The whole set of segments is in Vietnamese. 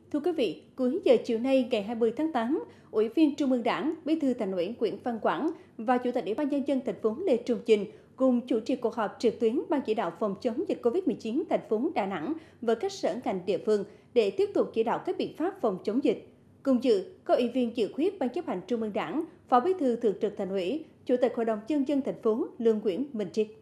Thưa quý vị, cuối giờ chiều nay ngày 20 tháng 8, Ủy viên Trung ương Đảng, Bí thư Thành ủy Nguyễn Văn Quảng và Chủ tịch Ủy ban nhân dân thành phố Lê Trung Chinh cùng chủ trì cuộc họp trực tuyến Ban chỉ đạo phòng chống dịch Covid-19 thành phố Đà Nẵng với các sở ngành địa phương để tiếp tục chỉ đạo các biện pháp phòng chống dịch. Cùng dự có Ủy viên dự khuyết Ban chấp hành Trung ương Đảng, Phó Bí thư Thường trực Thành ủy, Chủ tịch Hội đồng nhân dân thành phố Lương Nguyễn Minh Triết.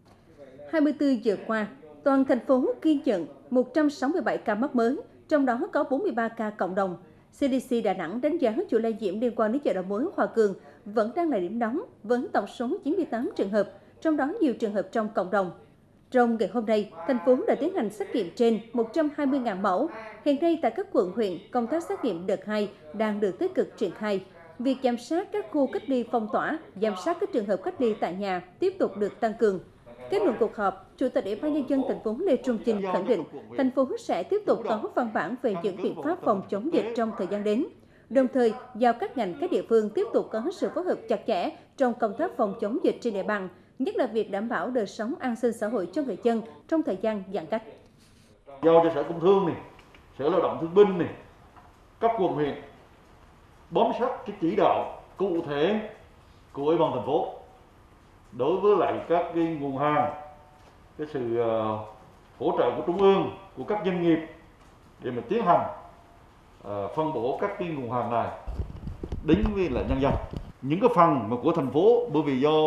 24 giờ qua, toàn thành phố ghi nhận 167 ca mắc mới, trong đó có 43 ca cộng đồng. CDC Đà Nẵng đánh giá chuỗi lây nhiễm liên quan đến chợ đầu mối Hòa Cường vẫn đang là điểm nóng với tổng số 98 trường hợp, trong đó nhiều trường hợp trong cộng đồng. Trong ngày hôm nay, thành phố đã tiến hành xét nghiệm trên 120.000 mẫu. Hiện nay tại các quận huyện, công tác xét nghiệm đợt 2 đang được tích cực triển khai. Việc giám sát các khu cách ly phong tỏa, giám sát các trường hợp cách ly tại nhà tiếp tục được tăng cường. Kết luận cuộc họp, Chủ tịch Ủy ban nhân dân thành phố Lê Trung Chinh khẳng định thành phố sẽ tiếp tục có văn bản về những biện pháp phòng chống dịch trong thời gian đến. Đồng thời, giao các ngành các địa phương tiếp tục có sự phối hợp chặt chẽ trong công tác phòng chống dịch trên địa bàn, nhất là việc đảm bảo đời sống an sinh xã hội cho người dân trong thời gian giãn cách. Giao cho Sở Công Thương này, Sở Lao động Thương binh này, các quận huyện bám sát cái chỉ đạo cụ thể của Ủy ban thành phố đối với lại các cái nguồn hàng, cái sự hỗ trợ của trung ương, của các doanh nghiệp để mà tiến hành phân bổ các cái nguồn hàng này đến với là nhân dân. Những cái phần mà của thành phố, bởi vì do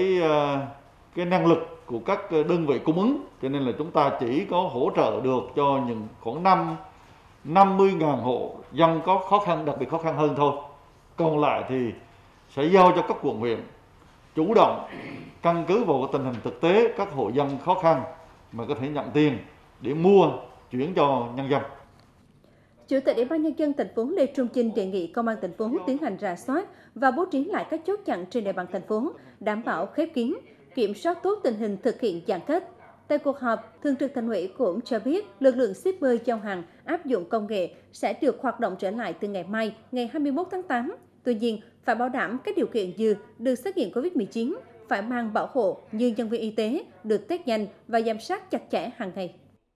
cái năng lực của các đơn vị cung ứng, cho nên là chúng ta chỉ có hỗ trợ được cho những khoảng 50.000 hộ dân có khó khăn, đặc biệt khó khăn hơn thôi. Còn lại thì sẽ giao cho các quận huyện chủ động căn cứ vào tình hình thực tế các hộ dân khó khăn mà có thể nhận tiền để mua chuyển cho nhân dân. Chủ tịch Ủy ban nhân dân thành phố Lê Trung Chinh đề nghị Công an thành phố tiến hành rà soát và bố trí lại các chốt chặn trên địa bàn thành phố, đảm bảo khép kín, kiểm soát tốt tình hình thực hiện giãn cách. Tại cuộc họp, Thường trực Thành ủy cũng cho biết lực lượng shipper giao hàng áp dụng công nghệ sẽ được hoạt động trở lại từ ngày mai, ngày 21 tháng 8. Tuy nhiên, phải bảo đảm các điều kiện như được xét nghiệm COVID-19, phải mang bảo hộ như nhân viên y tế, được test nhanh và giám sát chặt chẽ hàng ngày.